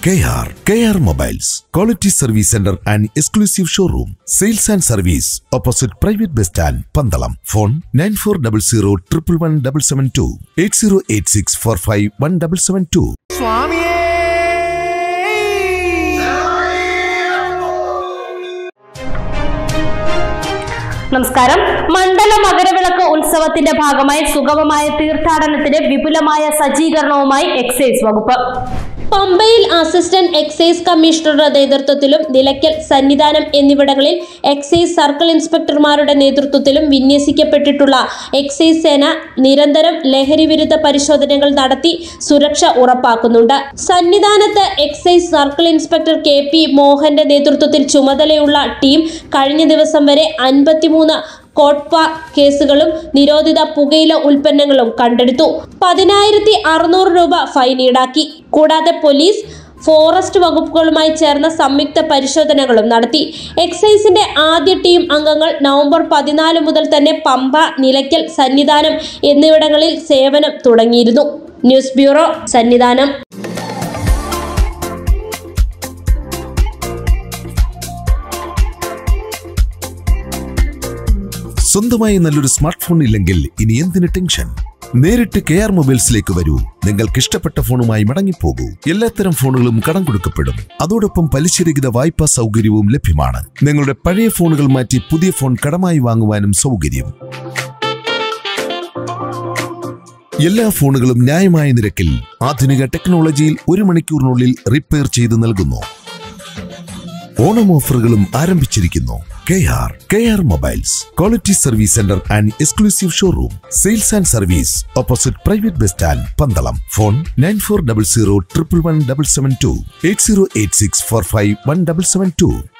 KR Mobiles, Quality Service Center and Exclusive Showroom, Sales and Service, opposite Private Bus Stand, Pandalam. Phone 9400 8086 451772. നമസ്കാരം. മണ്ഡല മകരവിളക്ക് ഉത്സവത്തിന്റെ ഭാഗമായി സുഗമമായ തീർത്ഥാടനത്തിന് വിപുലമായ സജ്ജീകരണവുമായി എക്സൈസ് വകുപ്പ്. പമ്പയിൽ അസിസ്റ്റന്റ് എക്സൈസ് കമ്മീഷണറുടെ നേതൃത്വത്തിലും നിലയ്ക്കൽ, സന്നിധാനം എന്നിവിടങ്ങളിൽ എക്സൈസ് സർക്കിൾ ഇൻസ്പെക്ടർമാരുടെ നേതൃത്വത്തിലും വിന്യസിക്കപ്പെട്ടിട്ടുള്ള എക്സൈസ് സേന നിരന്തരം ലഹരി വിരുദ്ധ പരിശോധനകൾ നടത്തി സുരക്ഷ ഉറപ്പാക്കുന്നുണ്ട്. സന്നിധാനത്ത് എക്സൈസ് സർക്കിൾ ഇൻസ്പെക്ടർ KP മോഹന്റെ നേതൃത്വത്തിൽ ചുമതലയുള്ള ടീം കഴിഞ്ഞ ദിവസം വരെ 53 കോട്ട്പ കേസുകളും നിരോധിത പുകയില ഉൽപ്പന്നങ്ങളും കണ്ടെടുത്തു. 10,600 രൂപ ഫൈൻ ഈടാക്കി. കൂടാതെ പോലീസ്, ഫോറസ്റ്റ് വകുപ്പുകളുമായി ചേർന്ന സംയുക്ത പരിശോധനകളും നടത്തി. എക്സൈസിന്റെ ആദ്യ ടീം അംഗങ്ങൾ നവംബർ 14 മുതൽ തന്നെ പമ്പ, നിലയ്ക്കൽ, സന്നിധാനം എന്നിവിടങ്ങളിൽ സേവനം തുടങ്ങിയിരുന്നു. News bureau, Sannidhanam. സ്വന്തമായി നല്ലൊരു സ്മാർട്ട് ഫോൺ ഇല്ലെങ്കിൽ ഇനി എന്തിന് ടെൻഷൻ? നേരിട്ട് KR മൊബൈൽസിലേക്ക് വരൂ. നിങ്ങൾക്ക് ഇഷ്ടപ്പെട്ട ഫോണുമായി മടങ്ങിപ്പോകൂ. എല്ലാത്തരം ഫോണുകളും കടം കൊടുക്കപ്പെടും. അതോടൊപ്പം പലിശരഹിത വായ്പാ സൗകര്യവും ലഭ്യമാണ്. നിങ്ങളുടെ പഴയ ഫോണുകൾ മാറ്റി പുതിയ ഫോൺ കടമായി വാങ്ങുവാനും സൗകര്യം. എല്ലാ ഫോണുകളും ന്യായമായ നിരക്കിൽ ആധുനിക ടെക്നോളജിയിൽ 1 മണിക്കൂറിനുള്ളിൽ റിപ്പയർ ചെയ്ത് നൽകുന്നു. ഓണം ഓഫറുകളും ആരംഭിച്ചിരിക്കുന്നു. KR Mobiles, Quality Service Center and Exclusive Showroom, Sales and Service, opposite Private Bus Stand, Pandalam. Phone 9400 111 772 8086 451772.